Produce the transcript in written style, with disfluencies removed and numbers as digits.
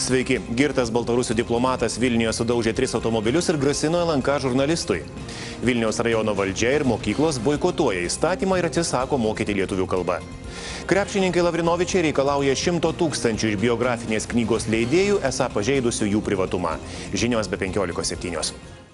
Sveiki. Girtas baltarusių diplomatas Vilniuje sudaužė 3 automobilius ir grasino LNK žurnalistui. Vilniaus rajono valdžia ir mokyklos boikotuoja įstatymą ir atsisako mokyti lietuvių kalbą. Krepšininkai Lavrinovičiai reikalauja 100 000 iš biografinės knygos leidėjų, esą pažeidusių jų privatumą. Žinios be 15:07.